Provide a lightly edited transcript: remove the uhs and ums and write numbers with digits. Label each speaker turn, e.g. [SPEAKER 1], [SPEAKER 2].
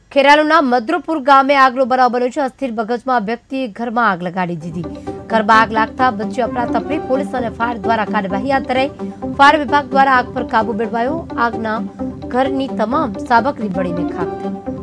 [SPEAKER 1] ખેરાલુના મદ્રુપુર ગામે આગનો બનાવ બન્યો છે। અસ્થિર મગજમાં વ્યક્તિએ ઘરમાં આગ લગાડી દીધી। ઘરમાં આગ લાગતા બચ્ચી અફરાતફરી, પોલીસ અને ફાયર દ્વારા કાર્યવાહી હાથ ધરાઈ। ફાયર વિભાગ દ્વારા આગ પર કાબુ મેળવાયો। આગના ઘરની તમામ સામગ્રી બળીને ખાખ થઈ।